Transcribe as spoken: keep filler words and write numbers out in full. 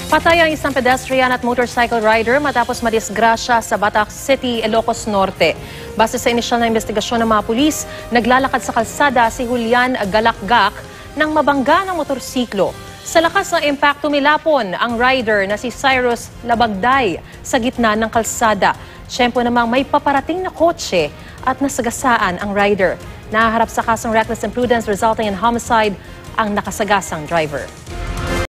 Patay ang isang pedestrian at motorcycle rider matapos madisgrasya sa Batak City, Ilocos Norte. Base sa inisyal na investigasyon ng mga pulis, naglalakad sa kalsada si Julian Galakgak nang mabangga ng motorsiklo. Sa lakas ng impact, tumilapon ang rider na si Cyrus Labagday sa gitna ng kalsada. Tiyempo namang may paparating na kotse at nasagasaan ang rider. Nahaharap sa kasong reckless imprudence resulting in homicide ang nakasagasang driver.